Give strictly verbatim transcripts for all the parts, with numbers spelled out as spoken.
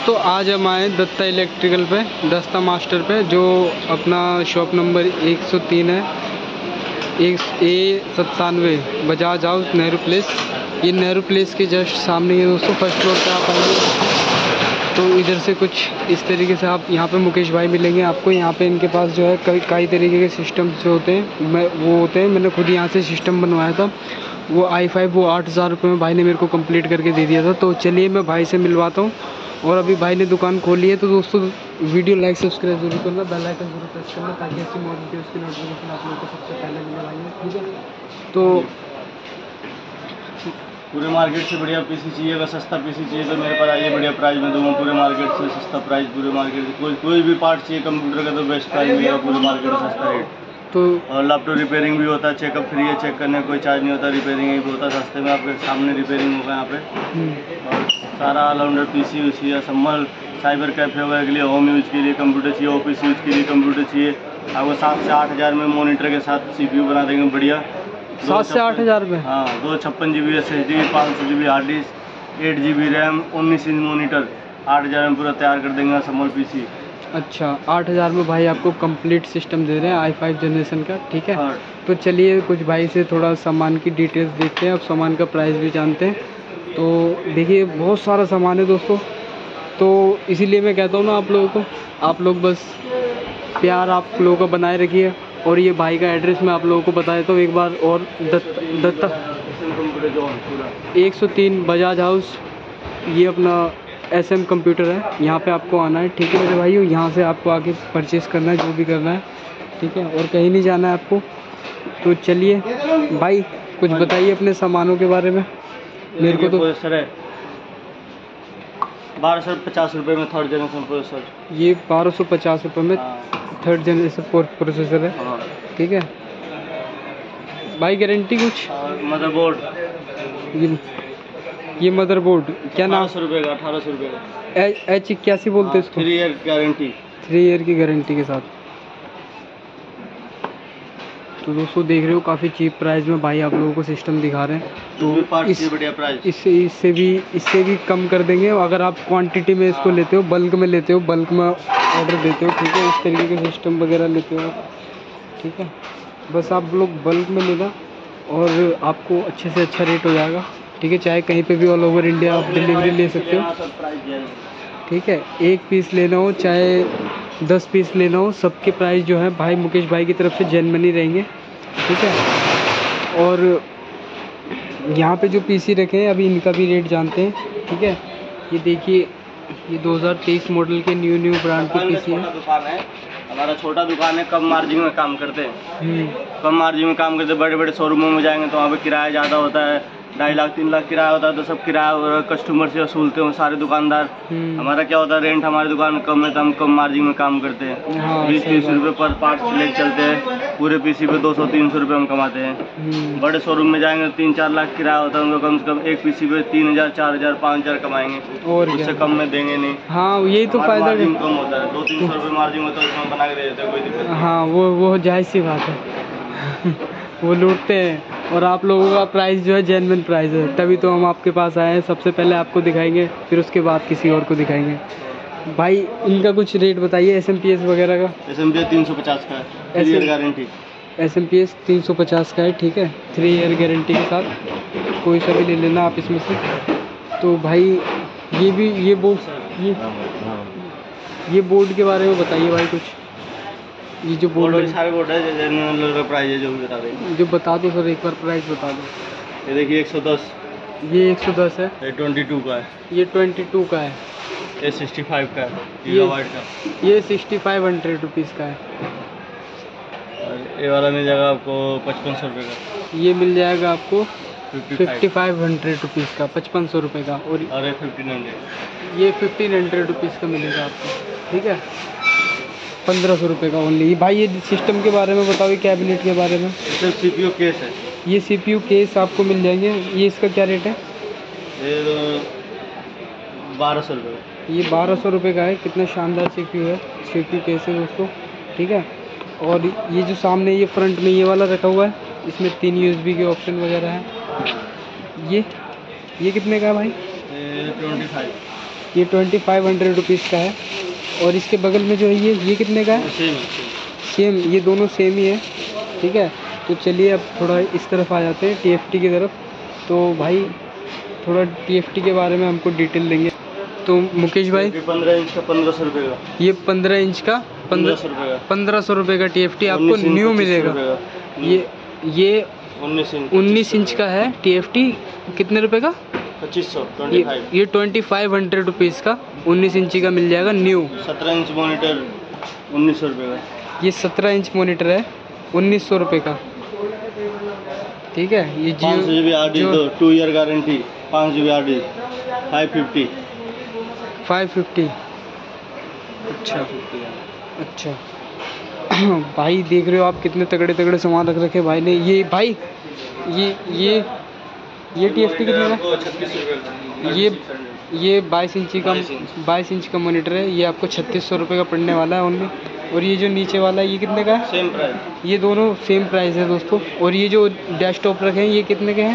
दोस्तों आज हम आए दत्ता इलेक्ट्रिकल पे, दस्ता मास्टर पे, जो अपना शॉप नंबर एक सौ तीन है, एक ए सत्तानवे बजाज हाउस नेहरू प्लेस। ये नेहरू प्लेस के जस्ट सामने ही दोस्तों, फर्स्ट फ्लोर पे आप आएंगे तो इधर से कुछ इस तरीके से आप यहाँ पे मुकेश भाई मिलेंगे आपको। यहाँ पे इनके पास जो है कई कई तरीके के सिस्टम्स जो होते हैं मैं वो होते हैं मैंने खुद यहाँ से सिस्टम बनवाया था। वो आई फाइव वो आठ हज़ार रुपये में भाई ने मेरे को कंप्लीट करके दे दिया था। तो चलिए मैं भाई से मिलवाता हूँ। और अभी भाई ने दुकान खोली है तो दोस्तों वीडियो लाइक सब्सक्राइब जरूर करना, बेल आइकन जरूर प्रेस करना, ताकि ऐसी मॉडल उसकी नोटिफिकेशन आप लोगों को सबसे पहले मिले भाई। ठीक है, तो पूरे मार्केट से बढ़िया पीसी चाहिए, अगर सस्ता पीसी चाहिए तो मेरे पास आइए, बढ़िया प्राइस में दूंगा। पूरे मार्केट से सस्ता प्राइस, पूरे मार्केट से कोई कोई भी पार्ट चाहिए कंप्यूटर का तो बेस्ट प्राइस मिलेगा पूरे मार्केट में, सस्ता रेट। तो और लैपटॉप रिपेयरिंग भी होता है, चेकअप फ्री है, चेक करने का कोई चार्ज नहीं होता, रिपेयरिंग भी होता है सस्ते में, आपके सामने रिपेयरिंग होगा यहाँ पे। और सारा ऑलराउंडर पीसी उसी है, सम्मल साइबर कैफे वगैरह के लिए, होम यूज के लिए कंप्यूटर चाहिए, ऑफिस यूज के लिए कंप्यूटर चाहिए। आपको सात से आठ हज़ार में मॉनिटर के साथ सीपीयू बना देंगे बढ़िया। सात से आठ हज़ार रुपये हाँ, दो छप्पन G B S H D, पाँच सौ G B hard disk, eight G B RAM, उन्नीस इंच मोनीटर, आठ हज़ार में पूरा तैयार कर देंगे सम्मल पीसी। अच्छा, आठ हज़ार में भाई आपको कंप्लीट सिस्टम दे रहे हैं आई फाइव जनरेशन का। ठीक है, हाँ। तो चलिए कुछ भाई से थोड़ा सामान की डिटेल्स देखते हैं, अब सामान का प्राइस भी जानते हैं। तो देखिए बहुत सारा सामान है दोस्तों, तो इसीलिए मैं कहता हूँ ना आप लोगों को, आप लोग बस प्यार आप लोगों का बनाए रखिए। और ये भाई का एड्रेस मैं आप लोगों को बता देता हूँ एक बार और, दत्त दत्ता एक सौ तीन बजाज हाउस, ये अपना एस एम कंप्यूटर है, यहाँ पे आपको आना है। ठीक है मेरे भाइयों, यहाँ से आपको आके परचेज़ करना है जो भी करना है। ठीक है, और कहीं नहीं जाना है आपको। तो चलिए भाई कुछ बताइए अपने सामानों के बारे में मेरे को। तो सर है बारह सौ पचास रुपये में थर्ड जनरेशन प्रोसेसर, ये बारह सौ पचास रुपये में थर्ड जनरेशन प्रोसेसर है। ठीक है भाई, गारंटी कुछ? मदरबोर्ड, ये ये मदरबोर्ड क्या नाम? सौ रुपये का, अठारह सौ रुपये का, एच इक्यासी बोलते हैं इसको। Three year guarantee, three year की गारंटी के साथ। तो दोस्तों देख रहे हो काफ़ी चीप प्राइस में भाई आप लोगों को सिस्टम दिखा रहे हैं। तो इस बढ़िया प्राइस, इससे इससे भी इससे भी कम कर देंगे अगर आप क्वांटिटी में इसको लेते हो, बल्क में लेते हो, बल्क में ऑर्डर देते हो। ठीक है, इस तरीके के सिस्टम वगैरह लेते हो। ठीक है, बस आप लोग बल्क में लेना और आपको अच्छे से अच्छा रेट हो जाएगा। ठीक है, चाहे कहीं पे भी ऑल ओवर इंडिया आप डिलीवरी ले सकते हो। ठीक है, एक पीस लेना हो चाहे दस पीस लेना हो, सबके प्राइस जो है भाई मुकेश भाई की तरफ से जेन्युइन ही रहेंगे। ठीक है, और यहाँ पे जो पीसी रखे हैं अभी इनका भी रेट जानते हैं। ठीक है, ये देखिए ये दो हज़ार तेईस मॉडल के न्यू न्यू ब्रांड के पीसी है। दुकान है हमारा, छोटा दुकान है, कम मार्जिन में काम करते हैं, कम मार्जिन में काम करते हैं। बड़े बड़े शोरूमों में जाएंगे तो वहाँ पे किराया ज़्यादा होता है, ढाई लाख तीन लाख किराया होता है, तो सब किराया कस्टमर से वसूलते हैं सारे दुकानदार। हमारा क्या होता है, रेंट हमारी दुकान कम है तो हम कम मार्जिन में काम करते हैं। बीस तीस रुपये पर पार्ट लेके चलते हैं, पूरे पीसी पे दो सौ तीन सौ रुपये हम कमाते हैं। बड़े शोरूम में जाएंगे तो तीन चार लाख किराया होता है, उनको कम से कम एक पीसी पे तीन हज़ार चार हज़ार पाँच हज़ार कमाएंगे, और उससे कम में देंगे नहीं। हाँ, यही तो फायदा मार्जिन कम होता है, दो तीन सौ रुपये मार्जिन होता है, उसमें बना के दे देते हैं, कोई दिक्कत नहीं। हाँ, वो वो जायज़ सी बात है। वो लूटते हैं और आप लोगों का प्राइस जो है जेन्युइन प्राइस है, तभी तो हम आपके पास आए हैं। सबसे पहले आपको दिखाएंगे, फिर उसके बाद किसी और को दिखाएंगे। भाई इनका कुछ रेट बताइए, एस एम पी एस वगैरह का। एस एम पी एस तीन सौ पचास का है, three year guarantee. S M P S तीन सौ पचास का है। ठीक है, थ्री ईयर गारंटी के साथ, कोई सा भी ले लेना आप इसमें से। तो भाई ये भी ये बोर्ड ये ये बोर्ड के बारे में बताइए भाई कुछ। ये जो बोर्ड सारे बोर्ड है, जो प्राइस है जो भी बता दें, जो बता दो सर, एक बार प्राइस बता दो। ये देखिए एक सौ दस, ये एक सौ दस है, ये ट्वेंटी टू का है, ये ट्वेंटी टू का है, ये सिक्सटी फाइव का है, ये वाइट का, ये सिक्सटी फाइव हंड्रेड रुपीज़ का है। और ये वाला मिल जाएगा आपको पचपन सौ रुपये का, ये मिल जाएगा आपको फिफ्टी फाइव हंड्रेड रुपीज़ का, पचपन सौ रुपये का। और और ये फिफ्टीन हंड्रेड, ये फिफ्टीन हंड्रेड रुपीज़ का मिलेगा आपको। ठीक है, पंद्रह सौ रुपये का ओनली। भाई ये सिस्टम के बारे में बताओ, कैबिनेट के बारे में। इसमें सीपीयू केस है, ये सीपीयू केस आपको मिल जाएंगे। ये इसका क्या रेट है? ये बारह सौ रुपये। ये बारह सौ रुपये का है। कितना शानदार सीपीयू है, सीपीयू केस है दोस्तों। ठीक है, और ये जो सामने ये फ्रंट में ये वाला रखा हुआ है, इसमें तीन यूएसबी के ऑप्शन वगैरह हैं। ये ये कितने का है भाई? ट्वेंटी फाइव ये ट्वेंटी फाइव हंड्रेड रुपीज़ का है। और इसके बगल में जो है ये ये कितने का है? सेम सेम, ये दोनों सेम ही है, ठीक है। तो चलिए अब थोड़ा इस तरफ आ जाते हैं, टी एफ टी की तरफ। तो भाई थोड़ा टी एफ टी के बारे में हमको डिटेल देंगे। तो मुकेश भाई, पंद्रह इंच का पंद्रह सौ रुपये का, ये पंद्रह इंच का पंद्रह सौ रुपये का, पंद्रह सौ रुपये का टी एफ टी आपको उन्नीस इंच न्यू पच्चीस मिलेगा। रुपये का। ये ये उन्नीस इंच उन्नीस इंच का है टी एफ टी, कितने रुपए का? पच्चीस सौ ये ट्वेंटी फाइव। ये ट्वेंटी फाइव हंड्रेड रुपीज़ का उन्नीस इंची का मिल जाएगा न्यू। सत्रह इंच मॉनिटर उन्नीस सौ रुपये का। ये सत्रह इंच मॉनिटर है उन्नीस सौ रुपये का, ठीक है। ये पाँच G B hard disk, two year guarantee, पाँच G B hard disk, five fifty five fifty. अच्छा अच्छा भाई देख रहे हो आप कितने तगड़े तगड़े सामान रख रखे भाई ने। ये भाई ये ये ये टी एफ टी कितने का? छत्तीस रुपये। ये ये बाईस इंची का बाईस इंच का मॉनिटर है, ये आपको छत्तीस सौ रुपये का पड़ने वाला है ओनली। और ये जो नीचे वाला है ये कितने का है? Same price. ये दोनों सेम प्राइस है दोस्तों। और ये जो डेस्कटॉप रखे हैं ये कितने के हैं?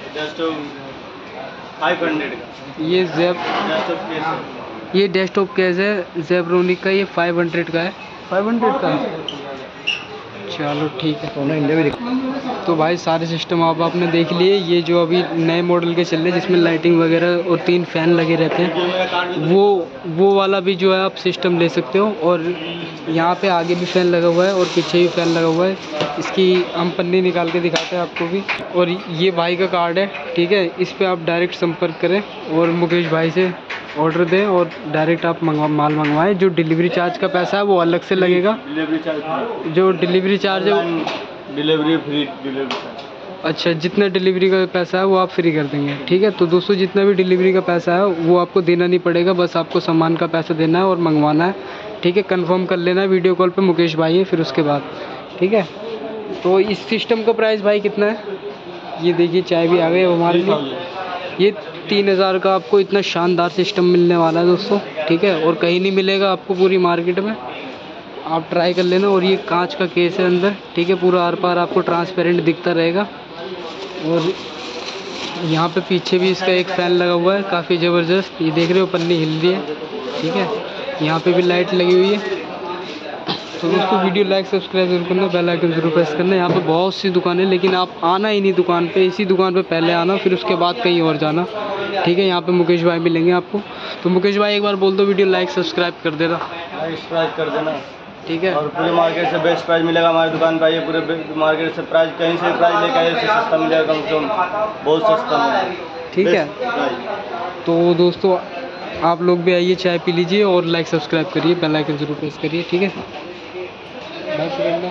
फाइव हंड्रेड का। ये जैब डेस्कटॉप केस है। ये डेस्कटॉप केस है ज़ेब्रोनिक का, ये फाइव हंड्रेड का है। फाइव हंड्रेड का है, चलो ठीक है। तो भाई सारे सिस्टम आप आपने देख लिए। ये जो अभी नए मॉडल के चल रहे हैं जिसमें लाइटिंग वगैरह और तीन फैन लगे रहते हैं, वो वो वाला भी जो है आप सिस्टम ले सकते हो। और यहाँ पे आगे भी फ़ैन लगा हुआ है और पीछे भी फ़ैन लगा हुआ है। इसकी हम पन्नी निकाल के दिखाते हैं आपको भी। और ये भाई का कार्ड है, ठीक है। इस पर आप डायरेक्ट संपर्क करें और मुकेश भाई से ऑर्डर दें और डायरेक्ट आप मंगवा माल मंगवाएं। जो डिलीवरी चार्ज का पैसा है वो अलग से लगेगा। डिलीवरी चार्ज, जो डिलीवरी चार्ज है, डिलीवरी फ्री डिलीवरी चार्ज। अच्छा, जितना डिलीवरी का पैसा है वो आप फ्री कर देंगे, ठीक है। तो दोस्तों जितना भी डिलीवरी का पैसा है वो आपको देना नहीं पड़ेगा, बस आपको सामान का पैसा देना है और मंगवाना है, ठीक है। कंफर्म कर लेना वीडियो कॉल पे मुकेश भाई है फिर उसके बाद, ठीक है। तो इस सिस्टम का प्राइस भाई कितना है? ये देखिए चाय भी आ गई हमारे लिए। ये तीन हज़ार का आपको इतना शानदार सिस्टम मिलने वाला है दोस्तों, ठीक है। और कहीं नहीं मिलेगा आपको पूरी मार्केट में, आप ट्राई कर लेना। और ये कांच का केस है अंदर, ठीक है। पूरा आर पार आपको ट्रांसपेरेंट दिखता रहेगा। और यहाँ पे पीछे भी इसका एक फ़ैन लगा हुआ है काफ़ी ज़बरदस्त, ये देख रहे हो पन्नी हिल रही है, ठीक है। यहाँ पे भी लाइट लगी हुई है। तो दोस्तों वीडियो लाइक सब्सक्राइब जरूर करना, बेल आइकन जरूर प्रेस करना। यहाँ पे बहुत सी दुकानें, लेकिन आप आना ही नहीं दुकान पे, इसी दुकान पे पहले आना फिर उसके बाद कहीं और जाना, ठीक है। यहाँ पे मुकेश भाई मिलेंगे आपको। तो मुकेश भाई एक बार बोल दो, वीडियो लाइक सब्सक्राइब कर देना, सब्सक्राइब कर देना, ठीक है। और पूरे मार्केट से बेस्ट प्राइस मिलेगा हमारी दुकान पर। ये पूरे मार्केट से प्राइस कहीं से प्राइस लेके आए इससे सस्ता मिलेगा, कम से कम बहुत सस्ता मिलेगा, ठीक है। तो दोस्तों आप लोग भी आइए, चाय पी लीजिए और लाइक सब्सक्राइब करिए, बेल आइकन जरूर प्रेस करिए, ठीक है। लाइक करना,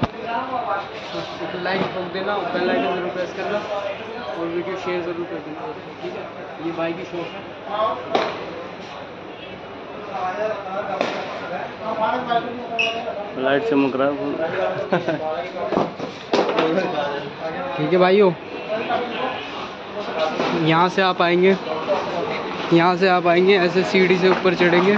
लाइक ठोक देना, बेल आइकन जरूर प्रेस करना और वीडियो शेयर जरूर कर देना, ठीक है। ये भाई की शॉप है। लाइट चमक रहा है, ठीक है भाइयों। यहाँ से आप आएंगे, यहाँ से आप आएंगे ऐसे सीढ़ी से ऊपर चढ़ेंगे।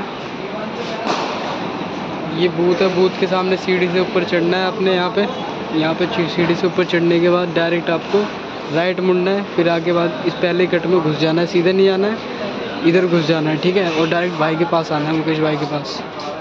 ये बूथ है, बूथ के सामने सीढ़ी से ऊपर चढ़ना है अपने। यहाँ पे यहाँ पे सीढ़ी से ऊपर चढ़ने के बाद डायरेक्ट आपको राइट मुड़ना है, फिर आगे बाद इस पहले कट में घुस जाना है, सीधे नहीं जाना है, इधर घुस जाना है, ठीक है। और डायरेक्ट भाई के पास आना है, मुकेश भाई के पास।